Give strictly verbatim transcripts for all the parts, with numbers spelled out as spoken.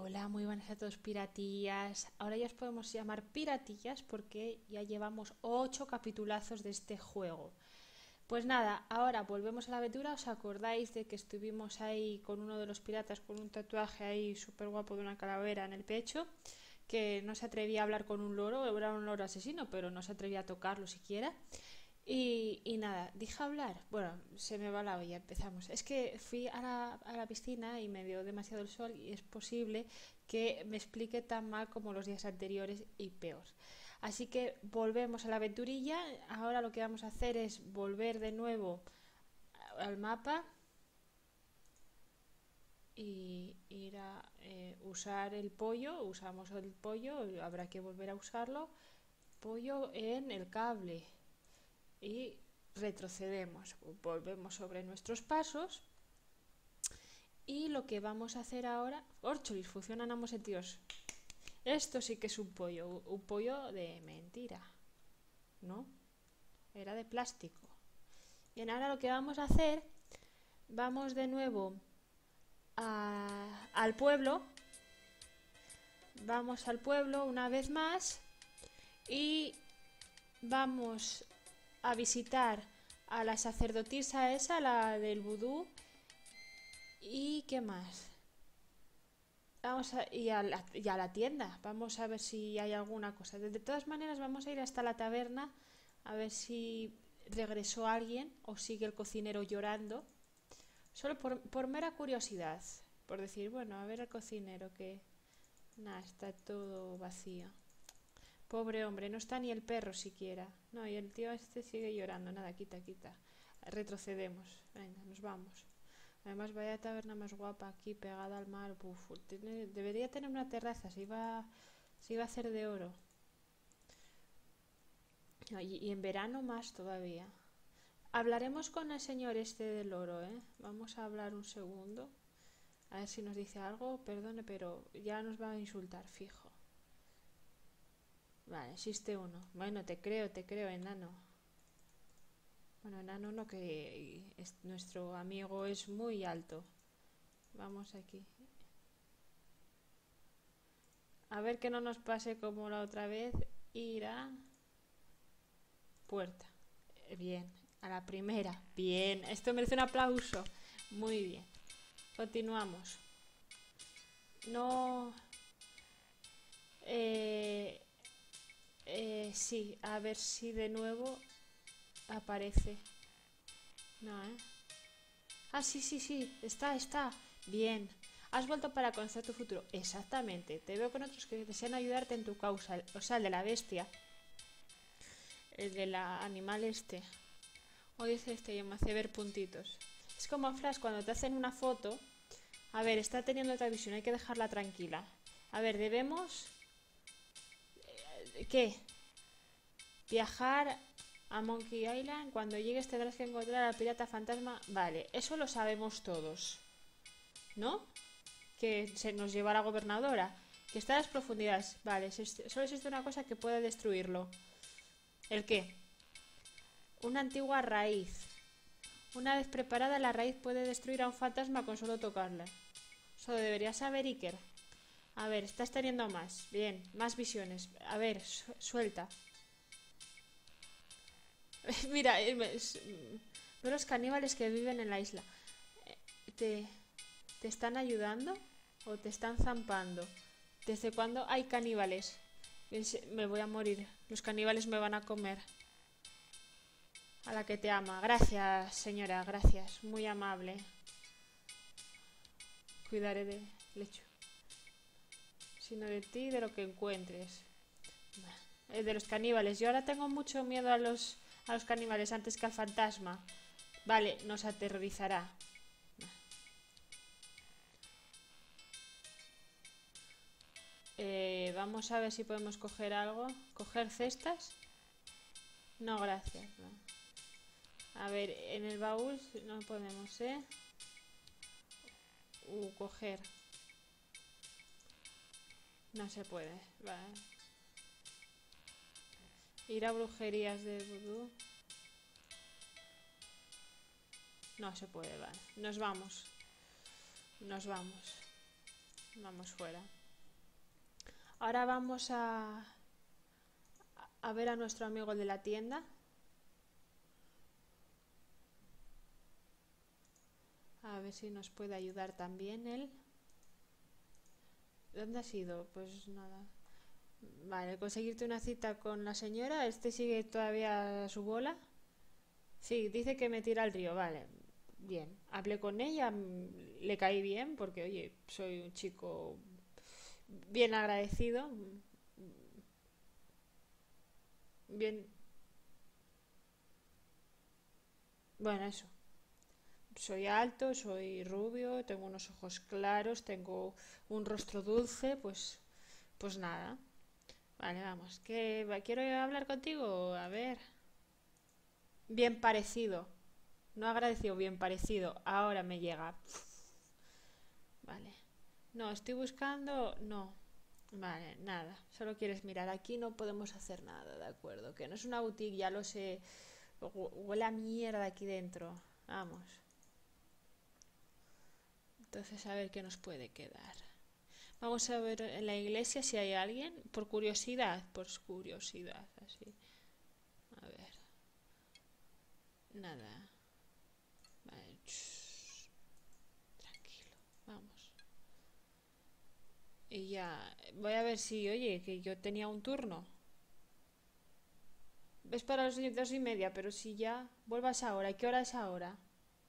Hola, muy buenas a todos piratillas. Ahora ya os podemos llamar piratillas porque ya llevamos ocho capitulazos de este juego. Pues nada, ahora volvemos a la aventura. ¿Os acordáis de que estuvimos ahí con uno de los piratas con un tatuaje ahí súper guapo de una calavera en el pecho? Que no se atrevía a hablar con un loro, era un loro asesino, pero no se atrevía a tocarlo siquiera. Y, y nada, dije hablar. Bueno, se me va la olla, empezamos. Es que fui a la, a la piscina y me dio demasiado el sol y es posible que me explique tan mal como los días anteriores y peor. Así que volvemos a la aventurilla. Ahora lo que vamos a hacer es volver de nuevo al mapa y ir a eh, usar el pollo. Usamos el pollo, habrá que volver a usarlo. Pollo en el cable. Y retrocedemos, volvemos sobre nuestros pasos y lo que vamos a hacer ahora, Orcholis, funcionan ambos sentidos. Esto sí que es un pollo, un pollo de mentira, ¿no? Era de plástico. Bien, ahora lo que vamos a hacer, vamos de nuevo a, al pueblo, vamos al pueblo una vez más y vamos a visitar a la sacerdotisa esa, la del vudú. ¿Y qué más? Vamos a, y, a la, y a la tienda. Vamos a ver si hay alguna cosa. De, de todas maneras, vamos a ir hasta la taberna a ver si regresó alguien o sigue el cocinero llorando. Solo por, por mera curiosidad. Por decir, bueno, a ver al cocinero que... Nada, está todo vacío. Pobre hombre, no está ni el perro siquiera. No, y el tío este sigue llorando. Nada, quita, quita. Retrocedemos. Venga, nos vamos. Además, vaya taberna más guapa aquí, pegada al mar. Uf, tiene, debería tener una terraza, se iba, se iba a hacer de oro. Y, y en verano más todavía. Hablaremos con el señor este del oro, ¿eh? Vamos a hablar un segundo. A ver si nos dice algo. Perdone, pero ya nos va a insultar, fijo. Vale, existe uno. Bueno, te creo, te creo, enano. Bueno, enano no, que es, nuestro amigo es muy alto. Vamos aquí. A ver que no nos pase como la otra vez. Ir a... puerta. Bien. A la primera. Bien. Esto merece un aplauso. Muy bien. Continuamos. No... Eh... Eh, sí, a ver si de nuevo aparece. No, ¿eh? Ah, sí, sí, sí. Está, está. Bien. Has vuelto para conocer tu futuro. Exactamente. Te veo con otros que desean ayudarte en tu causa. O sea, el de la bestia. El de la animal este. Hoy es este y me hace ver puntitos. Es como Flash cuando te hacen una foto. A ver, está teniendo otra visión. Hay que dejarla tranquila. A ver, debemos... ¿Qué? Viajar a Monkey Island. Cuando llegues tendrás que encontrar al pirata fantasma. Vale, eso lo sabemos todos, ¿no? Que se nos lleva a la gobernadora. Que está a las profundidades. Vale, solo existe una cosa que puede destruirlo. ¿El qué? Una antigua raíz. Una vez preparada, la raíz puede destruir a un fantasma con solo tocarla. Eso debería saber Iker. A ver, estás teniendo más. Bien, más visiones. A ver, su suelta. Mira, veo los caníbales que viven en la isla. ¿Te, ¿Te están ayudando o te están zampando? ¿Desde cuándo hay caníbales? Me voy a morir. Los caníbales me van a comer. A la que te ama. Gracias, señora, gracias. Muy amable. Cuidaré de lecho. Sino de ti y de lo que encuentres. Eh, de los caníbales. Yo ahora tengo mucho miedo a los, a los caníbales antes que al fantasma. Vale, nos aterrorizará. Eh, vamos a ver si podemos coger algo. ¿Coger cestas? No, gracias. No. A ver, en el baúl no podemos, ¿eh? Uh, coger. No se puede. Vale. Ir a brujerías de vudú. No se puede, vale. Nos vamos. Nos vamos. Vamos fuera. Ahora vamos a, a ver a nuestro amigo el de la tienda. A ver si nos puede ayudar también él. ¿Dónde has ido? Pues nada. Vale, conseguirte una cita con la señora. Este sigue todavía a su bola. Sí, dice que me tira al río. Vale, bien. Hablé con ella, mm, le caí bien porque, oye, soy un chico bien agradecido. Bien, bueno, eso. Soy alto, soy rubio, tengo unos ojos claros, tengo un rostro dulce, pues, pues nada. Vale, vamos. ¿Qué, va- quiero hablar contigo? A ver. Bien parecido. No agradecido, bien parecido. Ahora me llega. Vale. No, estoy buscando. No. Vale, nada. Solo quieres mirar. Aquí no podemos hacer nada, ¿de acuerdo? Que no es una boutique, ya lo sé. Hu- Huele a mierda aquí dentro. Vamos. Entonces, a ver qué nos puede quedar. Vamos a ver en la iglesia si hay alguien. Por curiosidad, por curiosidad, así. A ver. Nada. Vale. Shh, tranquilo. Vamos. Y ya. Voy a ver si, oye, que yo tenía un turno. Ves para las dos y media, pero si ya vuelvas ahora. ¿Qué hora es ahora?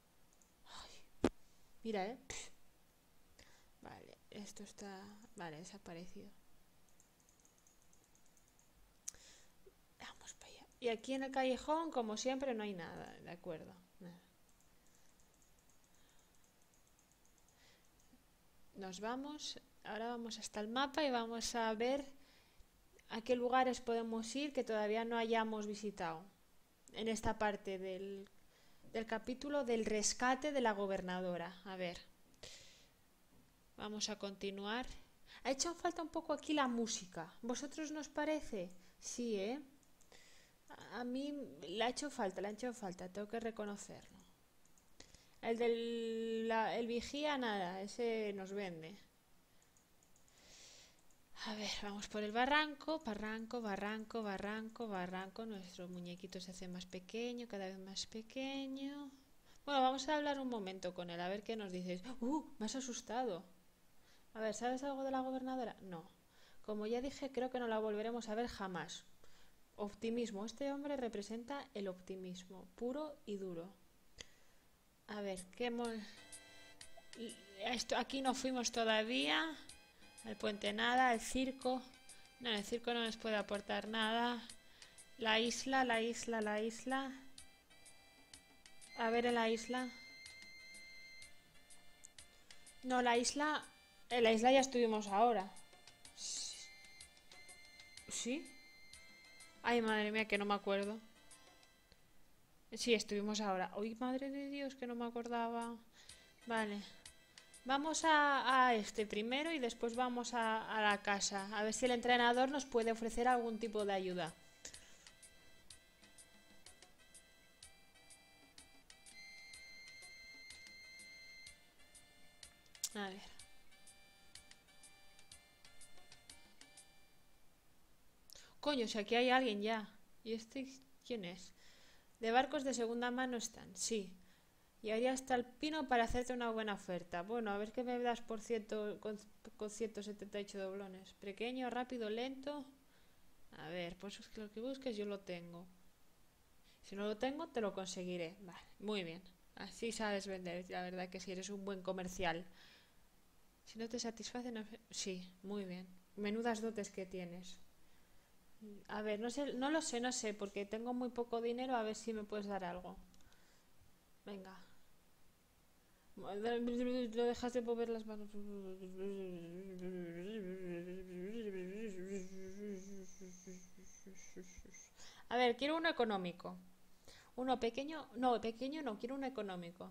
Mira, eh. Vale, esto está. Vale, desaparecido. Vamos para allá. Y aquí en el callejón, como siempre, no hay nada, ¿de acuerdo? Nada. Nos vamos. Ahora vamos hasta el mapa y vamos a ver a qué lugares podemos ir que todavía no hayamos visitado. En esta parte del, del capítulo del rescate de la gobernadora. A ver, vamos a continuar. Ha hecho falta un poco aquí la música. ¿Vosotros nos parece? Sí, ¿eh? A mí le ha hecho falta, le ha hecho falta, tengo que reconocerlo. El del la- el vigía, nada, ese nos vende. A ver, vamos por el barranco, barranco, barranco, barranco, barranco. Nuestro muñequito se hace más pequeño, cada vez más pequeño. Bueno, vamos a hablar un momento con él, a ver qué nos dices. ¡Uh! Me has asustado. A ver, ¿sabes algo de la gobernadora? No. Como ya dije, creo que no la volveremos a ver jamás. Optimismo. Este hombre representa el optimismo, puro y duro. A ver, ¿qué hemos... Esto, aquí no fuimos todavía. El puente nada, el circo. No, el circo no nos puede aportar nada. La isla, la isla, la isla. A ver en la isla. No, la isla... En la isla ya estuvimos ahora. ¿Sí? Ay, madre mía, que no me acuerdo. Sí, estuvimos ahora. Uy, madre de Dios, que no me acordaba. Vale. Vamos a, a este primero y después vamos a, a la casa. A ver si el entrenador nos puede ofrecer algún tipo de ayuda. A ver. Coño, si aquí hay alguien ya. ¿Y este quién es? De barcos de segunda mano están, sí. Y haría hasta el pino para hacerte una buena oferta. Bueno, a ver qué me das por ciento, con, con ciento setenta y ocho doblones. Pequeño, rápido, lento. A ver, pues es que lo que busques yo lo tengo. Si no lo tengo, te lo conseguiré. Vale, muy bien. Así sabes vender, la verdad que si eres un buen comercial. Si no te satisface, no... Sí, muy bien. Menudas dotes que tienes. A ver, no sé, no lo sé, no sé, porque tengo muy poco dinero, a ver si me puedes dar algo. Venga. Lo dejas de mover las manos. A ver, quiero uno económico. Uno pequeño, no, pequeño no, quiero uno económico.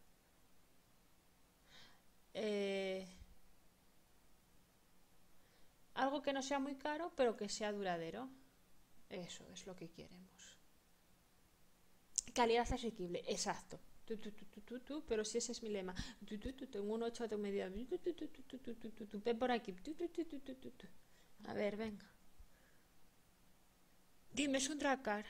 Eh, algo que no sea muy caro, pero que sea duradero. Eso es lo que queremos. Calidad asequible, exacto. Tu, tu, tu, tu, tu, tu, pero si ese es mi lema. Tu, tu, tu, tengo un ocho a tu medida. Tu, tu, tu, tu, tu, tu, tu, tu, tu, ven por aquí. Tu, tu, tu, tu, tu, tu, tu. A ver, venga. Dime, es un dracar.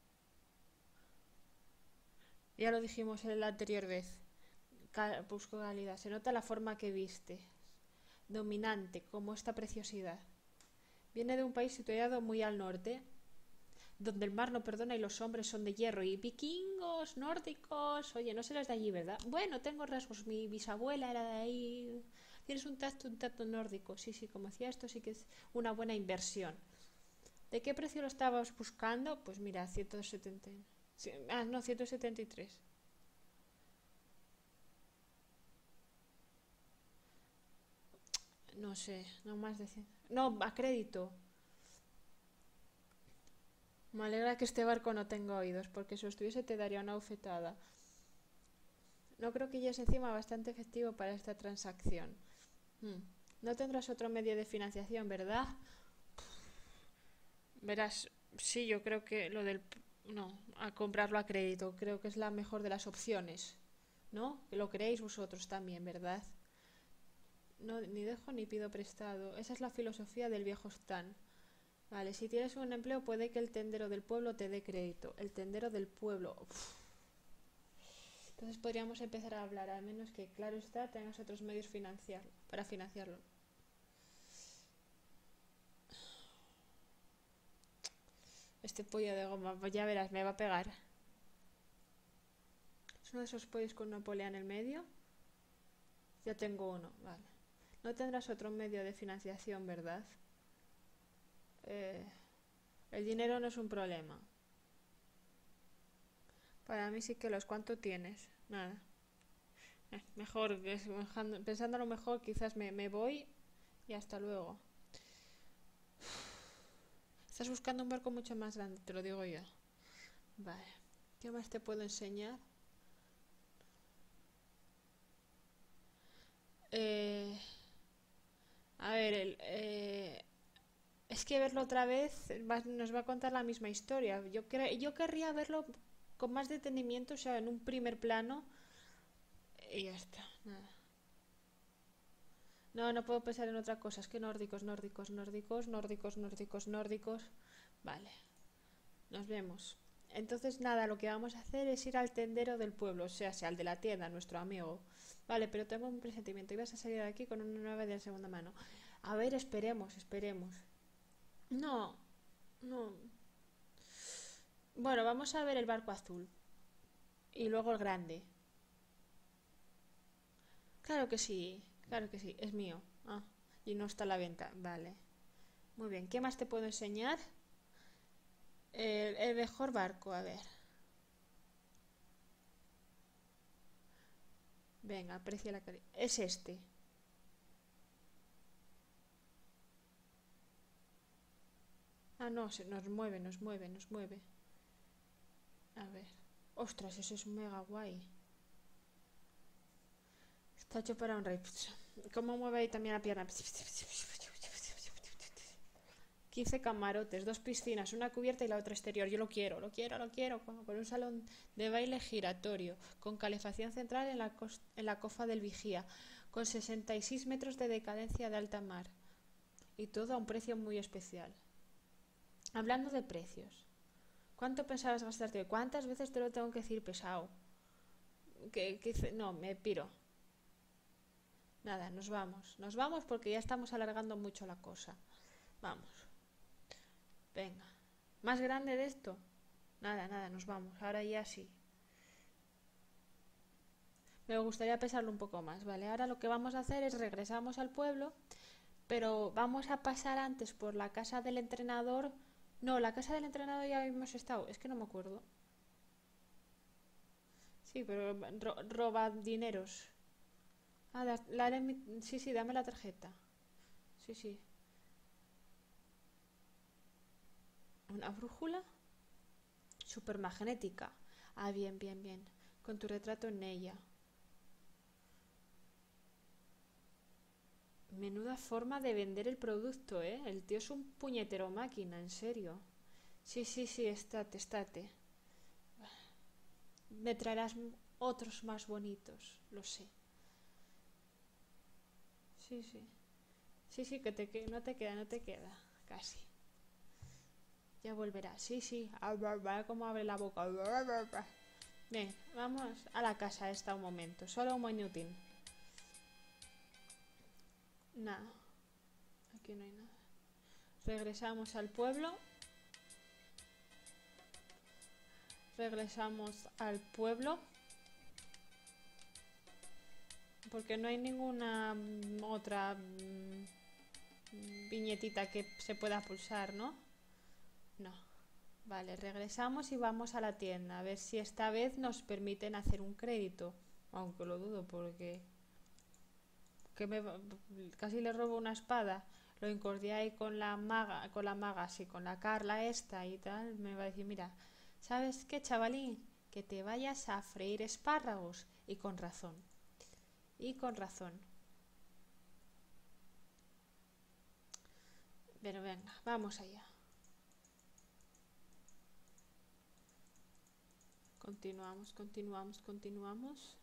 Ya lo dijimos en la anterior vez. Ca- busco calidad. Se nota la forma que viste. Dominante, como esta preciosidad. Viene de un país situado muy al norte, donde el mar no perdona y los hombres son de hierro. Y vikingos, nórdicos. Oye, no serás de allí, ¿verdad? Bueno, tengo rasgos. Mi bisabuela era de ahí. Tienes un tacto, un tacto nórdico. Sí, sí, como hacía esto, sí que es una buena inversión. ¿De qué precio lo estabas buscando? Pues mira, ciento setenta. Sí, ah, no, ciento setenta y tres. No sé, no más de cien. No, a crédito. Me alegra que este barco no tenga oídos, porque si estuviese te daría una bofetada. No creo que ya es encima bastante efectivo para esta transacción. Hmm. No tendrás otro medio de financiación, ¿verdad? Verás, sí, yo creo que lo del... No, a comprarlo a crédito, creo que es la mejor de las opciones. ¿No? Que lo creéis vosotros también, ¿verdad? No, ni dejo ni pido prestado. Esa es la filosofía del viejo Stan. Vale, si tienes un empleo puede que el tendero del pueblo te dé crédito. El tendero del pueblo. Uf. Entonces podríamos empezar a hablar, al menos que, claro está, tengas otros medios financiar, para financiarlo. Este pollo de goma, pues ya verás, me va a pegar. ¿Es uno de esos pollos con una polea en el medio? Ya tengo uno, vale. No tendrás otro medio de financiación, ¿verdad? Eh, el dinero no es un problema. Para mí sí que los... ¿Cuánto tienes? Nada. Eh, mejor, pensándolo mejor, quizás me, me voy y hasta luego. Estás buscando un barco mucho más grande, te lo digo yo. Vale. ¿Qué más te puedo enseñar? Eh, a ver, el, eh, es que verlo otra vez va- nos va a contar la misma historia. Yo, cre- yo querría verlo con más detenimiento, o sea, en un primer plano. Y ya está, nada. No, no puedo pensar en otra cosa. Es que nórdicos, nórdicos, nórdicos, nórdicos, nórdicos, nórdicos. Vale, nos vemos. Entonces, nada, lo que vamos a hacer es ir al tendero del pueblo, o sea, sea al de la tienda, nuestro amigo. Vale, pero tengo un presentimiento. Ibas a salir de aquí con una nueva de segunda mano. A ver, esperemos, esperemos. No, no. Bueno, vamos a ver el barco azul. Y luego el grande. Claro que sí, claro que sí, es mío. Ah, y no está a la venta. Vale. Muy bien, ¿qué más te puedo enseñar? El, el mejor barco, a ver. Venga, aprecia la calidad. Es este. Ah, no, se nos mueve, nos mueve, nos mueve. A ver. Ostras, eso es mega guay. Está hecho para un rey. ¿Cómo mueve ahí también la pierna? quince camarotes, dos piscinas, una cubierta y la otra exterior. Yo lo quiero, lo quiero, lo quiero. Con un salón de baile giratorio, con calefacción central en la, en la cofa del vigía, con sesenta y seis metros de decadencia de alta mar. Y todo a un precio muy especial. Hablando de precios, ¿cuánto pensabas gastarte? ¿Cuántas veces te lo tengo que decir, pesado? Que, que, no, me piro. Nada, nos vamos. Nos vamos porque ya estamos alargando mucho la cosa. Vamos. Venga. ¿Más grande de esto? Nada, nada, nos vamos. Ahora ya sí. Me gustaría pesarlo un poco más, ¿vale? Ahora lo que vamos a hacer es regresamos al pueblo, pero vamos a pasar antes por la casa del entrenador. No, la casa del entrenador ya hemos estado. Es que no me acuerdo. Sí, pero ro roba dineros. Ah, la, la sí, sí, dame la tarjeta. Sí, sí. ¿Una brújula? Supermagnética. Ah, bien, bien, bien. Con tu retrato en ella. Menuda forma de vender el producto, ¿eh? El tío es un puñetero máquina, en serio. Sí, sí, sí, estate, estate. Me traerás... otros más bonitos, lo sé. Sí, sí. Sí, sí, que te, que no te queda, no te queda, casi. Ya volverá. Sí, sí. Como abre la boca. Bien, vamos a la casa esta un momento. Solo un minutín. Nada. Aquí no hay nada. Regresamos al pueblo. Regresamos al pueblo. Porque no hay ninguna mm, otra mm, viñetita que se pueda pulsar, ¿no? No. Vale, regresamos y vamos a la tienda. A ver si esta vez nos permiten hacer un crédito. Aunque lo dudo porque... que me... casi le robo una espada. Lo incordié con la maga, con la maga, sí, con la Carla esta y tal. Me va a decir, mira, ¿sabes qué, chavalín? Que te vayas a freír espárragos. Y con razón. Y con razón. Pero venga, vamos allá. Continuamos, continuamos, continuamos.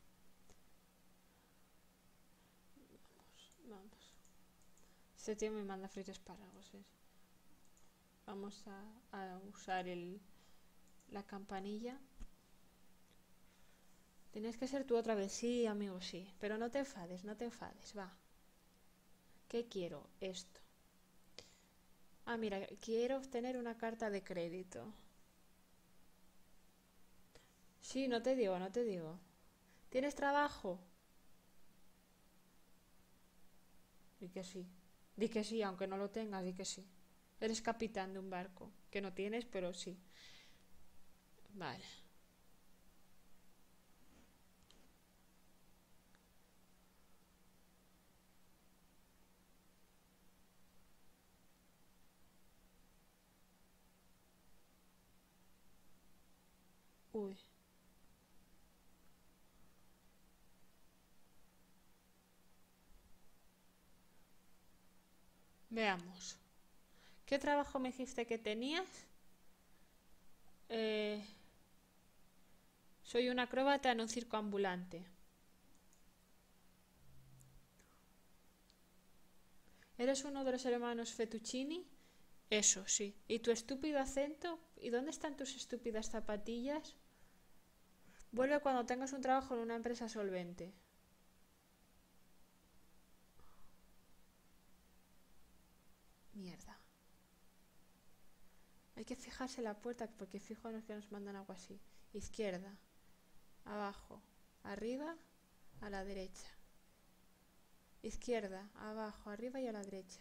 Vamos, vamos. Este tío me manda freír espárragos. ¿eh? Vamos a, a usar el, la campanilla. Tienes que ser tú otra vez. Sí, amigo, sí. Pero no te enfades, no te enfades. Va. ¿Qué quiero? Esto. Ah, mira, quiero obtener una carta de crédito. Sí, no te digo, no te digo. ¿Tienes trabajo? Di que sí. Di que sí, aunque no lo tengas, di que sí. Eres capitán de un barco. Que no tienes, pero sí. Vale. Uy. Veamos. ¿Qué trabajo me dijiste que tenías? Eh, soy un acróbata en un circo ambulante. ¿Eres uno de los hermanos Fettuccini? Eso, sí. ¿Y tu estúpido acento? ¿Y dónde están tus estúpidas zapatillas? Vuelve cuando tengas un trabajo en una empresa solvente. Mierda. Hay que fijarse en la puerta porque fijo en los que nos mandan algo así. Izquierda, abajo, arriba, a la derecha. Izquierda, abajo, arriba y a la derecha.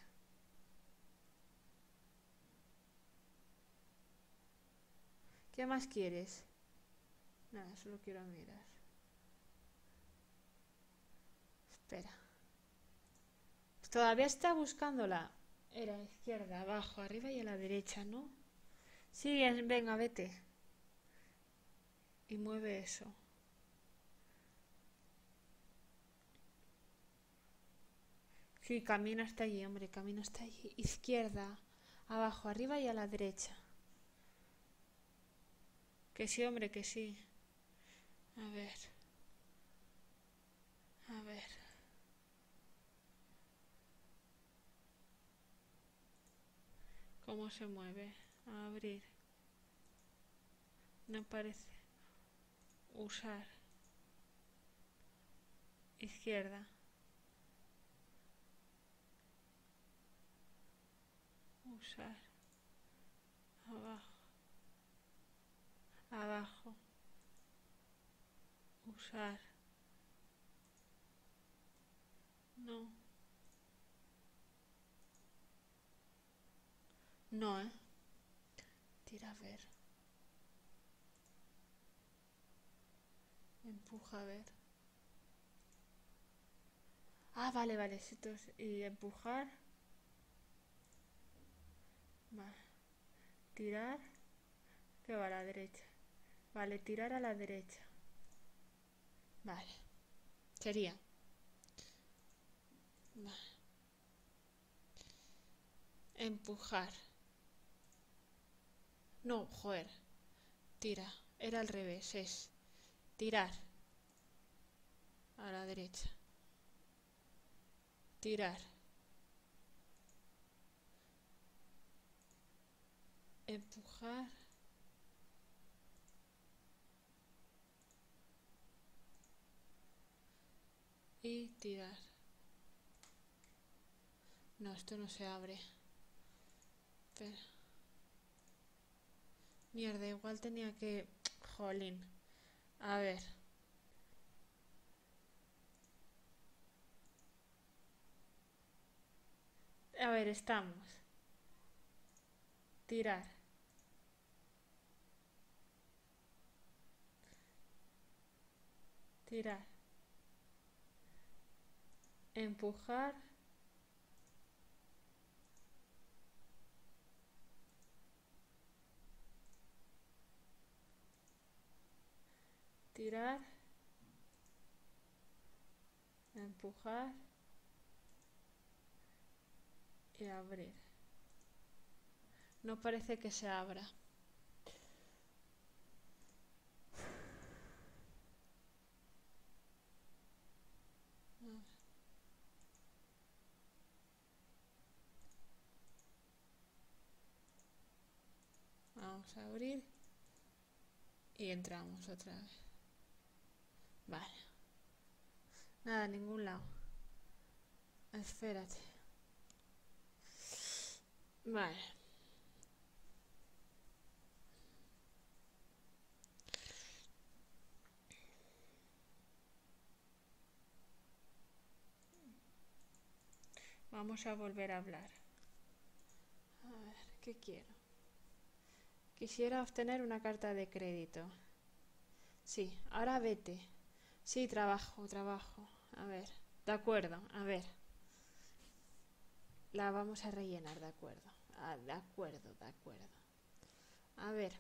¿Qué más quieres? Nada, solo quiero mirar. Espera. Todavía está buscándola. Era izquierda, abajo, arriba y a la derecha, ¿no? Sí, venga, vete. Y mueve eso. Sí, camina hasta allí, hombre, camina hasta allí. Izquierda, abajo, arriba y a la derecha. Que sí, hombre, que sí. A ver. A ver. ¿Cómo se mueve? A abrir. No parece. Usar. Izquierda. Usar. Abajo. Abajo. Usar. No. No, ¿eh? Tira a ver. Empuja a ver. Ah, vale, vale. Y empujar. Vale. Tirar. Que va a la derecha. Vale, tirar a la derecha. Vale. Sería. Vale. Empujar. No, joder. Tira. Era al revés. Es tirar. a la derecha, tirar, empujar, y tirar. No, esto no se abre. Espera. Mierda, igual tenía que... Jolín. A ver. A ver, estamos. Tirar. Tirar. Empujar. Tirar. Empujar. Y abrir. No parece que se abra. Vamos a abrir. Y entramos otra vez. Vale. Nada, en ningún lado. Espérate. Vale. Vamos a volver a hablar. A ver, ¿qué quiero? Quisiera obtener una carta de crédito. Sí, ahora vete. Sí, trabajo, trabajo. A ver, de acuerdo, a ver. La vamos a rellenar, de acuerdo. Ah, de acuerdo, de acuerdo. A ver.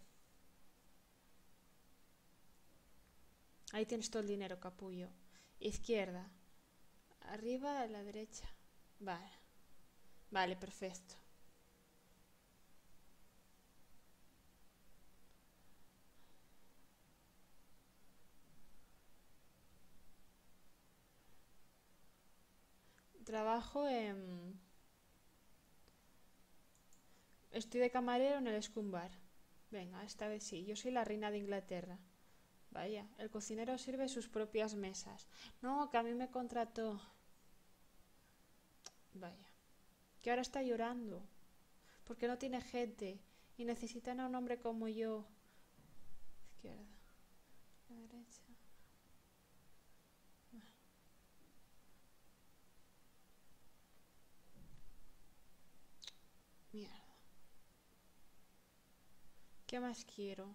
Ahí tienes todo el dinero, capullo. Izquierda. Arriba a la derecha. Vale. Vale, perfecto. Trabajo en... Estoy de camarero en el Scum Bar. Venga, esta vez sí. Yo soy la reina de Inglaterra. Vaya, el cocinero sirve sus propias mesas. No, que a mí me contrató. Vaya. Que ahora está llorando. Porque no tiene gente. Y necesitan a un hombre como yo. Izquierda. La derecha. Mierda. ¿Qué más quiero?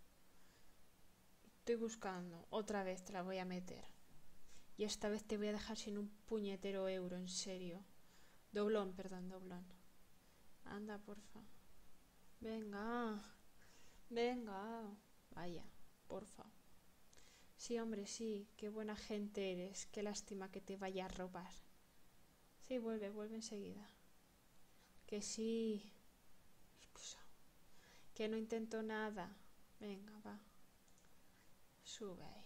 Estoy buscando. Otra vez te la voy a meter. Y esta vez te voy a dejar sin un puñetero euro, en serio. Doblón, perdón, doblón. Anda, porfa. Venga. Venga. Vaya, porfa. Sí, hombre, sí. Qué buena gente eres. Qué lástima que te vaya a robar. Sí, vuelve, vuelve enseguida. Que sí. Excusa. Que no intento nada. Venga, va. Sube ahí.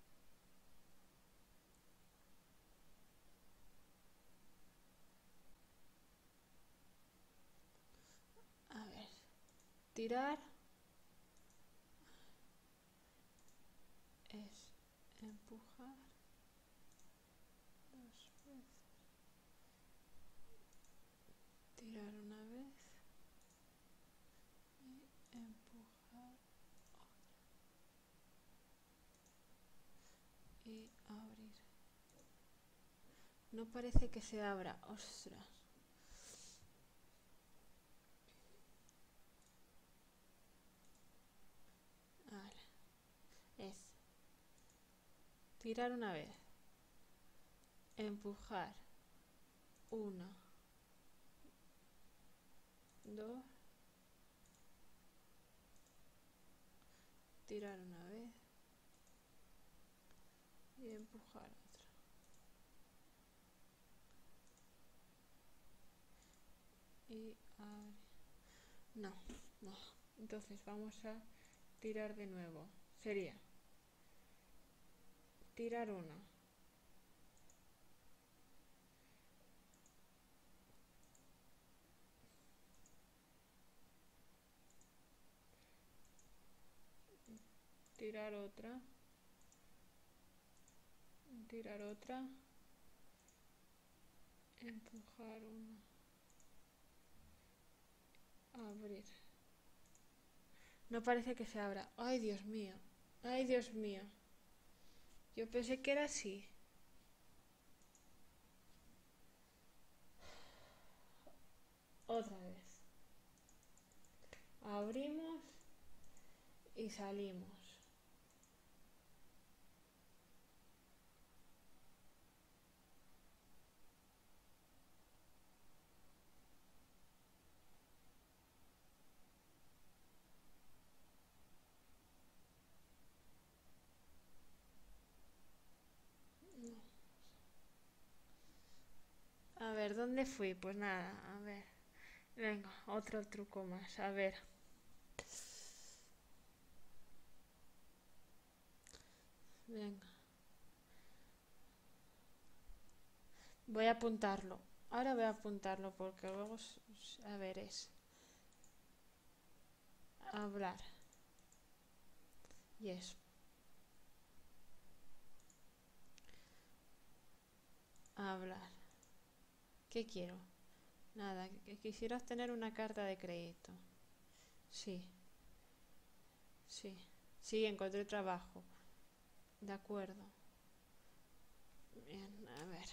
A ver. Tirar. Es empujar. Dos veces. Tirar una vez. Y empujar. Y abrir. No parece que se abra. Ostras. Vale. Es tirar una vez. Empujar. Una. Dos. Tirar una vez. Y empujar otra. Y abre. No, no. Entonces vamos a tirar de nuevo. Sería tirar una, tirar otra, tirar otra, empujar una, abrir. No parece que se abra. Ay, Dios mío, ay, Dios mío. Yo pensé que era así. Otra vez. Abrimos y salimos. A ver, ¿dónde fui? Pues nada, a ver. Venga, otro truco más. A ver. Venga. Voy a apuntarlo. Ahora voy a apuntarlo porque luego, a ver, es hablar. Y es hablar. ¿Qué quiero? Nada, que quisiera obtener una carta de crédito. Sí. Sí. Sí, encontré trabajo. De acuerdo. Bien, a ver.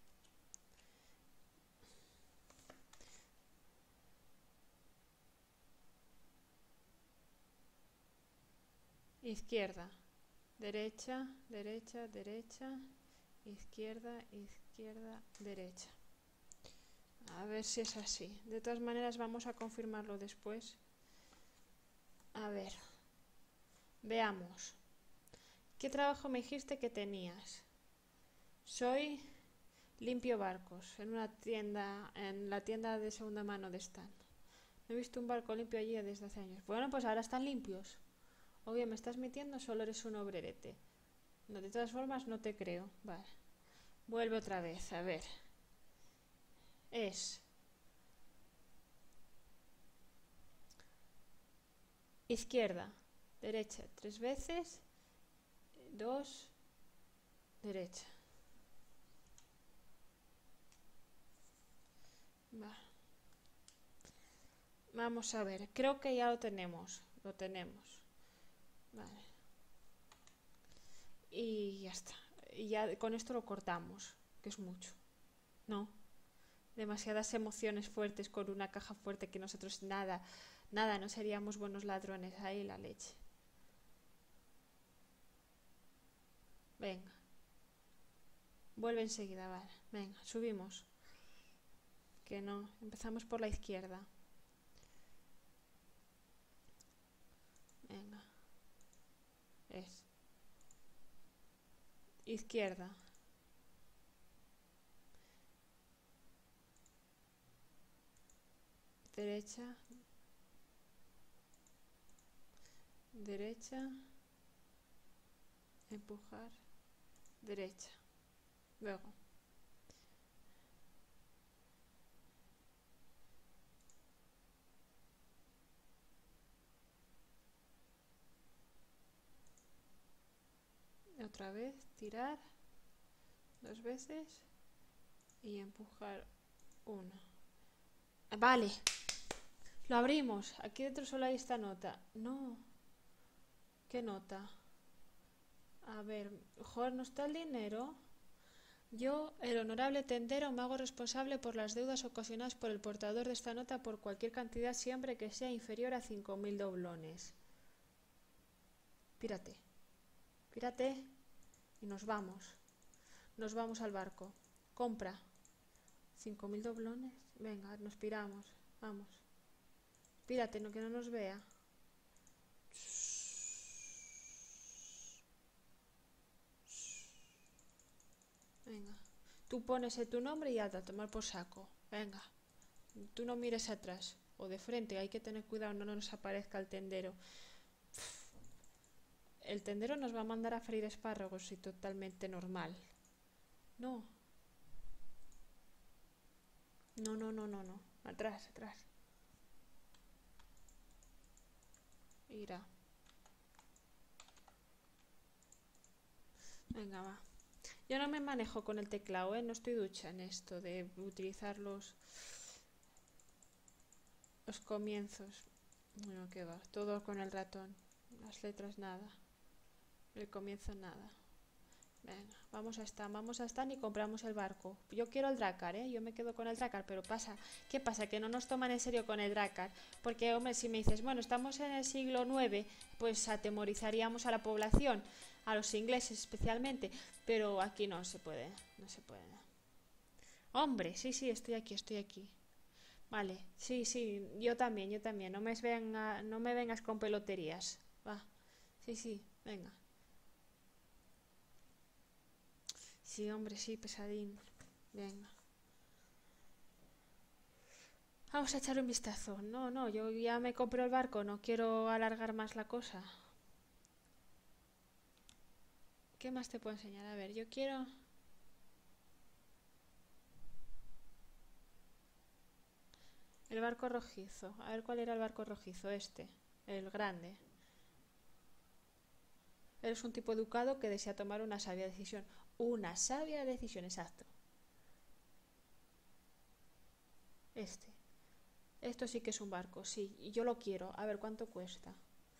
Izquierda, derecha, derecha, derecha, izquierda, izquierda, derecha. A ver si es así. De todas maneras vamos a confirmarlo después. A ver. Veamos. ¿Qué trabajo me dijiste que tenías? Soy limpio barcos en una tienda, en la tienda de segunda mano de Stan. No he visto un barco limpio allí desde hace años. Bueno, pues ahora están limpios. Obvio, me estás mintiendo, solo eres un obrerete. No, de todas formas no te creo. Vale. Vuelve otra vez, a ver. Es izquierda, derecha, tres veces, dos, derecha. Va. Vamos a ver, creo que ya lo tenemos, lo tenemos. Vale. Y ya está. Y ya con esto lo cortamos, que es mucho. No. Demasiadas emociones fuertes con una caja fuerte que nosotros nada, nada, no seríamos buenos ladrones. Ahí la leche. Venga. Vuelve enseguida, vale. Venga, subimos. Que no, empezamos por la izquierda. Venga. Es. Izquierda. Derecha. Derecha. Empujar. Derecha. Luego. Otra vez, tirar dos veces y empujar una. Vale, lo abrimos. Aquí dentro solo hay esta nota. No. ¿Qué nota? A ver, joder, ¿no está el dinero? Yo, el honorable tendero, me hago responsable por las deudas ocasionadas por el portador de esta nota por cualquier cantidad siempre que sea inferior a cinco mil doblones. Pírate. Pírate y nos vamos. Nos vamos al barco. Compra. Cinco mil doblones. Venga, nos piramos. Vamos. Pírate, no, que no nos vea. Venga. Tú pones tu nombre y anda a tomar por saco. Venga. Tú no mires atrás. O de frente. Hay que tener cuidado, no nos aparezca el tendero. El tendero nos va a mandar a freír espárragos y totalmente normal. No. No, no, no, no, no. Atrás, atrás. Irá. Venga, va. Yo no me manejo con el teclado, ¿eh? No estoy ducha en esto de utilizar los, los comienzos. Bueno, qué va. Todo con el ratón. Las letras nada. El comienzo nada. Venga, vamos a estar, vamos a estar y compramos el barco. Yo quiero el Drakkar, ¿eh? Yo me quedo con el Drakkar, pero pasa, ¿qué pasa? Que no nos toman en serio con el Drakkar. Porque, hombre, si me dices, bueno, estamos en el siglo nueve, pues atemorizaríamos a la población, a los ingleses especialmente, pero aquí no se puede, no se puede. Hombre, sí, sí, estoy aquí, estoy aquí. Vale, sí, sí, yo también, yo también. No me venga, no me vengas con peloterías. Va, sí, sí, venga. Sí, hombre, sí, pesadín. Venga. Vamos a echar un vistazo. No, no, yo ya me compré el barco, no quiero alargar más la cosa. ¿Qué más te puedo enseñar? A ver, yo quiero... El barco rojizo. A ver cuál era el barco rojizo. Este. El grande. Eres un tipo educado que desea tomar una sabia decisión. Una sabia decisión, exacto. Este. Esto sí que es un barco, sí. Y yo lo quiero. A ver cuánto cuesta.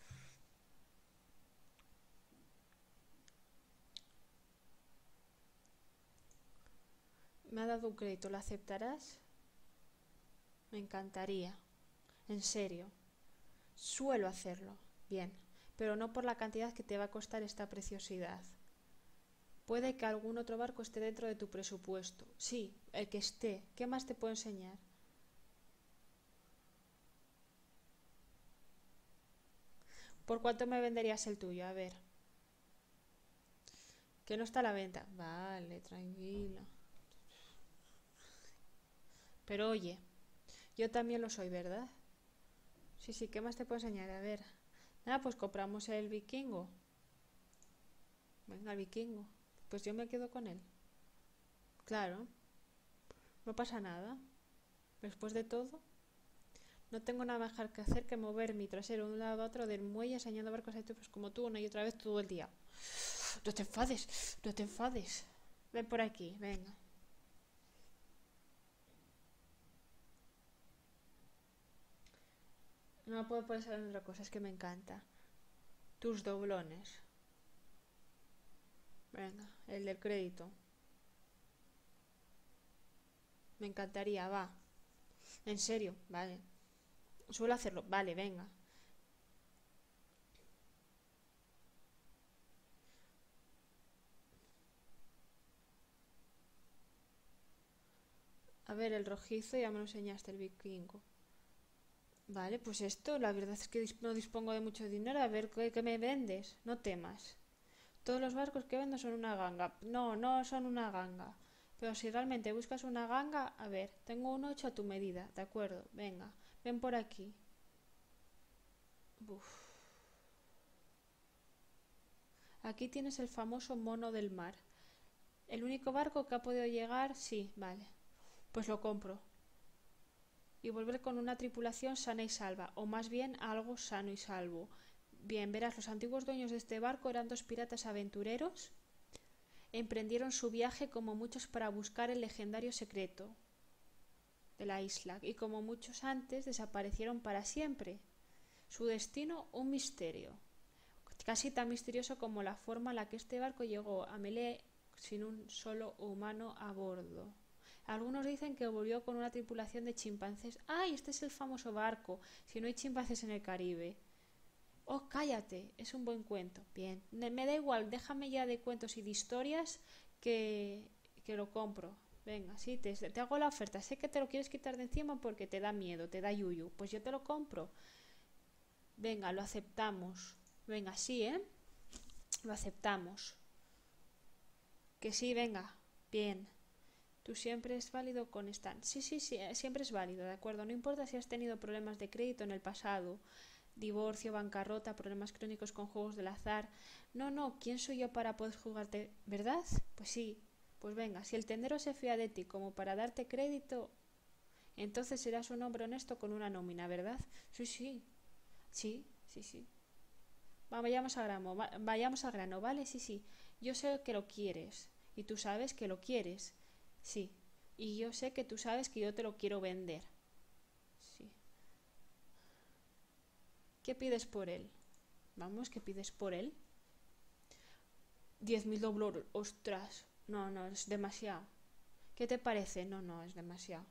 Me ha dado un crédito. ¿Lo aceptarás? Me encantaría. En serio. Suelo hacerlo. Bien. Pero no por la cantidad que te va a costar esta preciosidad. Puede que algún otro barco esté dentro de tu presupuesto. Sí, el que esté. ¿Qué más te puedo enseñar? ¿Por cuánto me venderías el tuyo? A ver. Que no está a la venta. Vale, tranquilo. Pero oye, yo también lo soy, ¿verdad? Sí, sí, ¿qué más te puedo enseñar? A ver. Nada, pues compramos el vikingo. Venga, el vikingo. Pues yo me quedo con él. Claro, no pasa nada. Después de todo, no tengo nada mejor que hacer que mover mi trasero de un lado a otro del muelle enseñando barcos a pues como tú una y otra vez todo el día. No te enfades, no te enfades. Ven por aquí, venga. No puedo pensar en otra cosa, es que me encanta. Tus doblones. Venga, el del crédito. Me encantaría, va. En serio, vale. Suelo hacerlo, vale, venga. A ver, el rojizo ya me lo enseñaste, el vikingo. Vale, pues esto, la verdad es que no dispongo de mucho dinero. A ver, ¿qué, qué me vendes? No temas. Todos los barcos que vendo son una ganga. No, no son una ganga. Pero si realmente buscas una ganga, a ver, tengo un ocho a tu medida, ¿de acuerdo? Venga, ven por aquí. Uf. Aquí tienes el famoso mono del mar. El único barco que ha podido llegar, sí, vale. Pues lo compro. Y volver con una tripulación sana y salva, o más bien algo sano y salvo. Bien, verás, los antiguos dueños de este barco eran dos piratas aventureros. Emprendieron su viaje como muchos para buscar el legendario secreto de la isla y como muchos antes desaparecieron para siempre. Su destino un misterio, casi tan misterioso como la forma en la que este barco llegó a Melee sin un solo humano a bordo. Algunos dicen que volvió con una tripulación de chimpancés. ¡Ay, este es el famoso barco! Si no hay chimpancés en el Caribe. Oh, cállate, es un buen cuento. Bien, me da igual, déjame ya de cuentos y de historias que, que lo compro. Venga, sí, te, te hago la oferta. Sé que te lo quieres quitar de encima porque te da miedo, te da yuyu. Pues yo te lo compro. Venga, lo aceptamos. Venga, sí, ¿eh? Lo aceptamos. Que sí, venga. Bien. Tú siempre es válido con Stan. Sí, sí, sí, siempre es válido, ¿de acuerdo? No importa si has tenido problemas de crédito en el pasado. Divorcio, bancarrota, problemas crónicos con juegos del azar. No, no, ¿quién soy yo para poder jugarte? ¿Verdad? Pues sí. Pues venga, si el tendero se fía de ti como para darte crédito, entonces serás un hombre honesto con una nómina, ¿verdad? Sí, sí. Sí, sí, sí. Vayamos al grano, vayamos al grano, ¿vale? Sí, sí. Yo sé que lo quieres y tú sabes que lo quieres. Sí. Y yo sé que tú sabes que yo te lo quiero vender. Sí. ¿Qué pides por él? Vamos, ¿qué pides por él? Diez mil doblones. Ostras. No, no, es demasiado. ¿Qué te parece? No, no, es demasiado.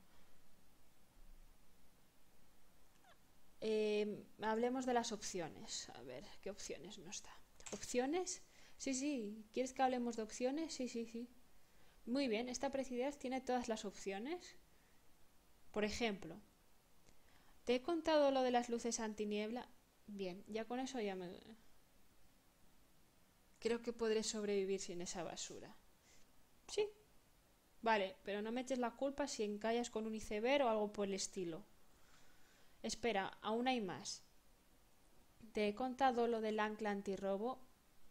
Eh, hablemos de las opciones. A ver, ¿qué opciones nos da? ¿Opciones? Sí, sí. ¿Quieres que hablemos de opciones? Sí, sí, sí. Muy bien, esta precisidad tiene todas las opciones. Por ejemplo, ¿te he contado lo de las luces antiniebla? Bien, ya con eso ya me... Creo que podré sobrevivir sin esa basura. Sí. Vale, pero no me eches la culpa si encallas con un iceberg o algo por el estilo. Espera, aún hay más. ¿Te he contado lo del ancla antirrobo?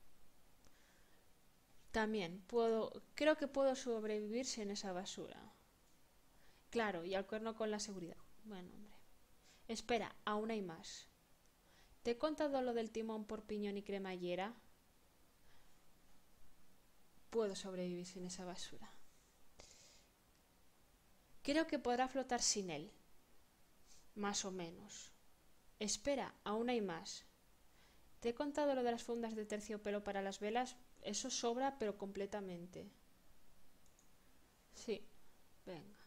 También puedo... Creo que puedo sobrevivir sin esa basura. Claro, y al cuerno con la seguridad. Bueno, hombre. Espera, aún hay más. ¿Te he contado lo del timón por piñón y cremallera? Puedo sobrevivir sin esa basura. Creo que podrá flotar sin él. Más o menos. Espera, aún hay más. ¿Te he contado lo de las fundas de terciopelo para las velas? Eso sobra, pero completamente. Sí, venga.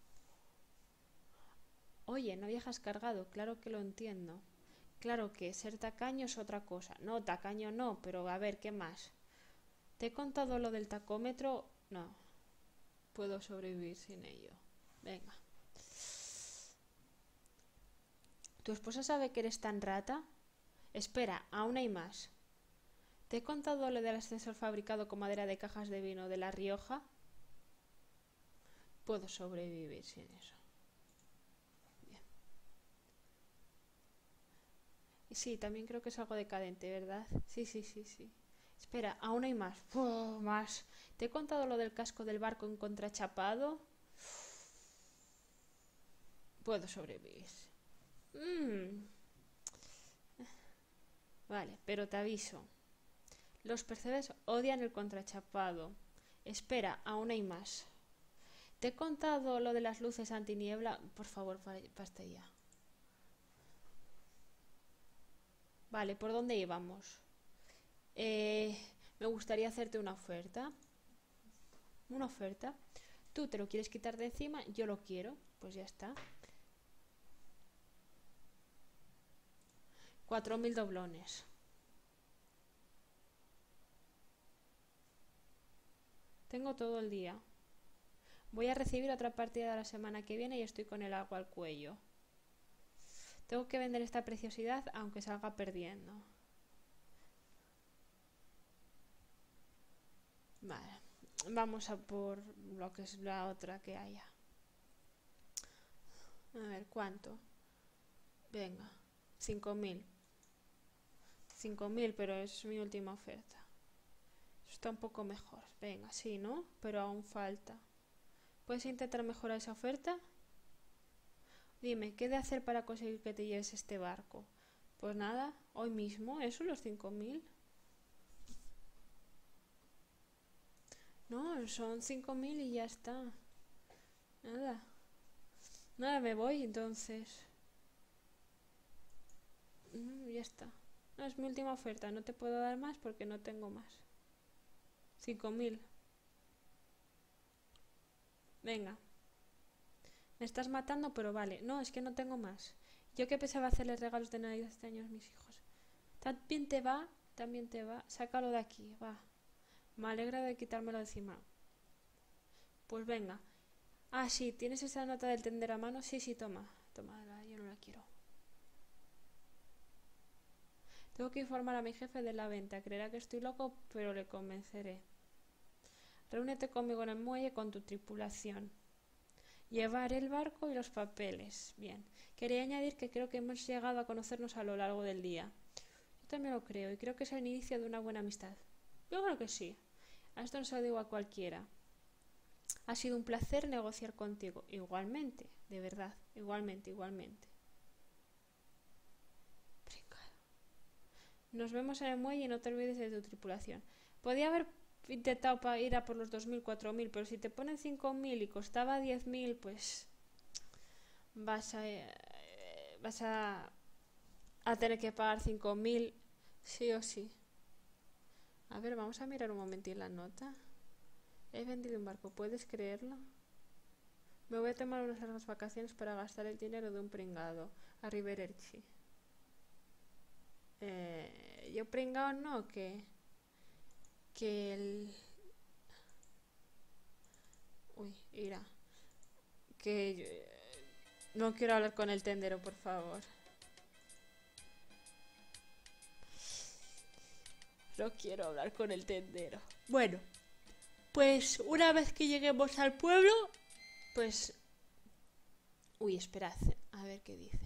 Oye, no viajas cargado, claro que lo entiendo. Claro que ser tacaño es otra cosa. No, tacaño no, pero a ver, ¿qué más? ¿Te he contado lo del tacómetro? No. Puedo sobrevivir sin ello. Venga. ¿Tu esposa sabe que eres tan rata? Espera, aún hay más. ¿Te he contado lo del ascensor fabricado con madera de cajas de vino de La Rioja? Puedo sobrevivir sin eso. Bien. Sí, también creo que es algo decadente, ¿verdad? Sí, sí, sí, sí. Espera, aún hay más. ¡Oh, más! ¿Te he contado lo del casco del barco en contrachapado? Puedo sobrevivir. Mm. Vale, pero te aviso. Los percebes odian el contrachapado. Espera, aún hay más. ¿Te he contado lo de las luces antiniebla? Por favor, basta ya. Vale, ¿por dónde íbamos? Eh, me gustaría hacerte una oferta. Una oferta. Tú te lo quieres quitar de encima, yo lo quiero. Pues ya está. Cuatro mil doblones. Tengo todo el día. Voy a recibir otra partida la semana que viene y estoy con el agua al cuello. Tengo que vender esta preciosidad aunque salga perdiendo. Vale. Vamos a por lo que es la otra que haya. A ver, ¿cuánto? Venga. Cinco mil. Cinco mil, pero es mi última oferta. Está un poco mejor. Venga, sí, ¿no? Pero aún falta. ¿Puedes intentar mejorar esa oferta? Dime, ¿qué he de hacer para conseguir que te lleves este barco? Pues nada, hoy mismo, eso, los cinco mil. No, son cinco mil y ya está. Nada. Nada, me voy entonces. No, ya está. No, es mi última oferta, no te puedo dar más porque no tengo más. Cinco mil. Venga. Me estás matando, pero vale. No, es que no tengo más. Yo que pensaba hacerles regalos de Navidad este año a mis hijos. También te va, también te va. Sácalo de aquí, va. Me alegra de quitármelo de encima. Pues venga. Ah, sí, ¿tienes esa nota del tender a mano? Sí, sí, toma. Toma, yo no la quiero. Tengo que informar a mi jefe de la venta. Creerá que estoy loco, pero le convenceré. Reúnete conmigo en el muelle con tu tripulación. Llevar el barco y los papeles. Bien. Quería añadir que creo que hemos llegado a conocernos a lo largo del día. Yo también lo creo y creo que es el inicio de una buena amistad. Yo creo que sí. A esto no se lo digo a cualquiera. Ha sido un placer negociar contigo. Igualmente, de verdad. Igualmente, igualmente. Nos vemos en el muelle y no te olvides de tu tripulación. Podía haber intentado pa ir a por los dos mil, cuatro mil, pero si te ponen cinco mil y costaba diez mil, pues vas a, eh, vas a, a tener que pagar cinco mil sí o sí. A ver, vamos a mirar un momentín la nota. He vendido un barco, ¿puedes creerlo? Me voy a tomar unas largas vacaciones para gastar el dinero de un pringado. Arrivederci. Eh, yo pringado no, que... Que el... Uy, irá. Que... yo- no quiero hablar con el tendero, por favor. No quiero hablar con el tendero. Bueno, pues una vez que lleguemos al pueblo, pues... Uy, esperad, a ver qué dice.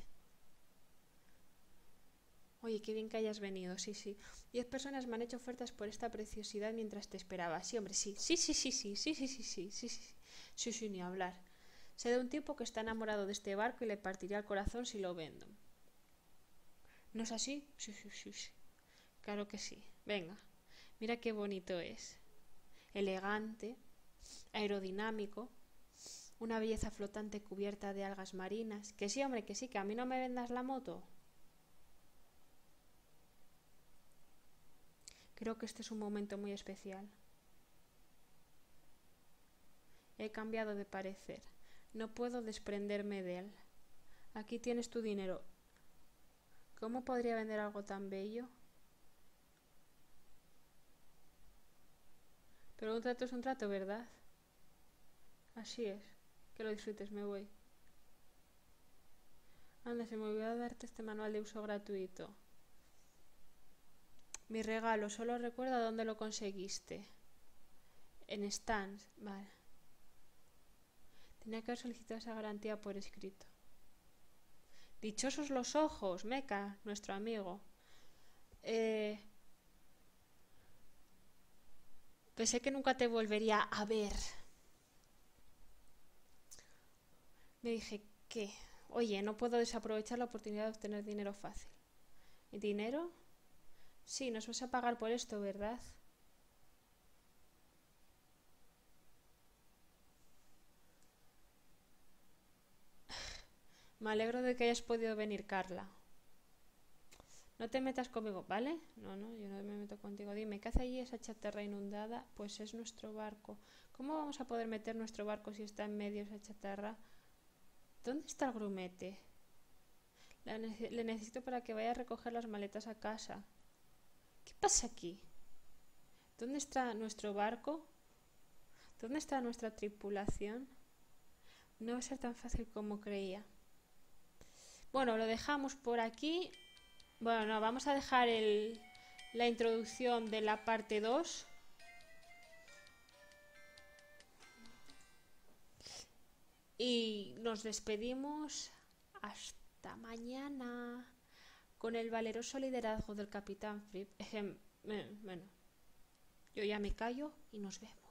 Oye, qué bien que hayas venido, sí, sí. Diez personas me han hecho ofertas por esta preciosidad mientras te esperaba. Sí, hombre, sí. Sí, sí, sí, sí, sí, sí, sí, sí, sí, sí, sí, sí, ni hablar. Sé de un tipo que está enamorado de este barco y le partiría el corazón si lo vendo. ¿No es así? Sí, sí, sí, sí. Claro que sí. Venga, mira qué bonito es. Elegante, aerodinámico, una belleza flotante cubierta de algas marinas. Que sí, hombre, que sí, que a mí no me vendas la moto. Creo que este es un momento muy especial. He cambiado de parecer. No puedo desprenderme de él. Aquí tienes tu dinero. ¿Cómo podría vender algo tan bello? Pero un trato es un trato, ¿verdad? Así es. Que lo disfrutes, me voy. Anda, se me olvidó darte este manual de uso gratuito. Mi regalo, solo recuerda dónde lo conseguiste. En Stans, vale. Tenía que haber solicitado esa garantía por escrito. Dichosos los ojos, Meca, nuestro amigo. Eh... Pensé que nunca te volvería a ver. Me dije, ¿qué? Oye, no puedo desaprovechar la oportunidad de obtener dinero fácil. ¿Y dinero? Sí, nos vas a pagar por esto, ¿verdad? Me alegro de que hayas podido venir, Carla. No te metas conmigo, ¿vale? No, no, yo no me meto contigo. Dime, ¿qué hace allí esa chatarra inundada? Pues es nuestro barco. ¿Cómo vamos a poder meter nuestro barco si está en medio de esa chatarra? ¿Dónde está el grumete? Ne- le necesito para que vaya a recoger las maletas a casa. ¿Qué pasa aquí? ¿Dónde está nuestro barco? ¿Dónde está nuestra tripulación? No va a ser tan fácil como creía. Bueno, lo dejamos por aquí. Bueno, no, vamos a dejar el, la introducción de la parte dos. Y nos despedimos hasta mañana con el valeroso liderazgo del Capitán Fripp. Bueno, yo ya me callo y nos vemos.